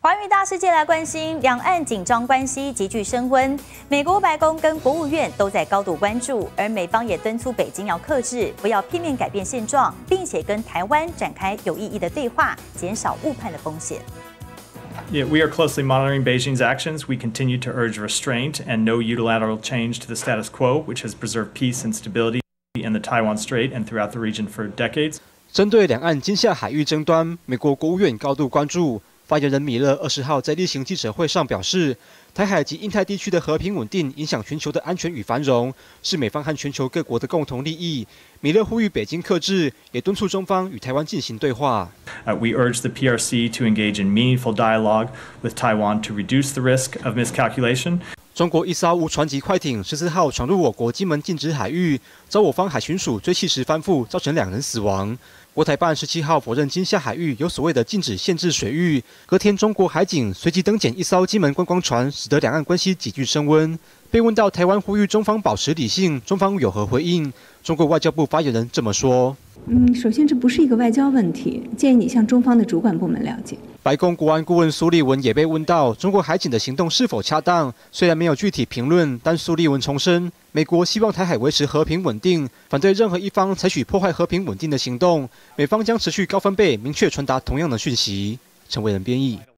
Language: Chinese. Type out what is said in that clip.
华语大世界来关心，两岸紧张关系急剧升温，美国白宫跟国务院都在高度关注，而美方也敦促北京要克制，不要片面改变现状，并且跟台湾展开有意义的对话，减少误判的风险。 Yeah, we are closely monitoring Beijing's actions. We continue to urge restraint and no unilateral change to the status quo, which has preserved peace and stability in the Taiwan Strait and throughout the region for decades. 针对两岸今夏海域争端，美国国务院高度关注。发言人米勒20号在例行记者会上表示，台海及印太地区的和平稳定影响全球的安全与繁荣，是美方和全球各国的共同利益。米勒呼吁北京克制，也敦促中方与台湾进行对话。 We urge the PRC to engage in meaningful dialogue with Taiwan to reduce the risk of miscalculation. 中国一艘无船级快艇14号闯入我国金门禁止海域，遭我方海巡署追缉时翻覆，造成2人死亡。国台办17号否认今夏海域有所谓的禁止限制水域。隔天，中国海警随即登检一艘金门观光船，使得两岸关系急剧升温。被问到台湾呼吁中方保持理性，中方有何回应？中国外交部发言人这么说： 首先这不是一个外交问题，建议你向中方的主管部门了解。 白宫国安顾问苏利文也被问到中国海警的行动是否恰当，虽然没有具体评论，但苏利文重申，美国希望台海维持和平稳定，反对任何一方采取破坏和平稳定的行动，美方将持续高分贝明确传达同样的讯息。陈伟仁编译。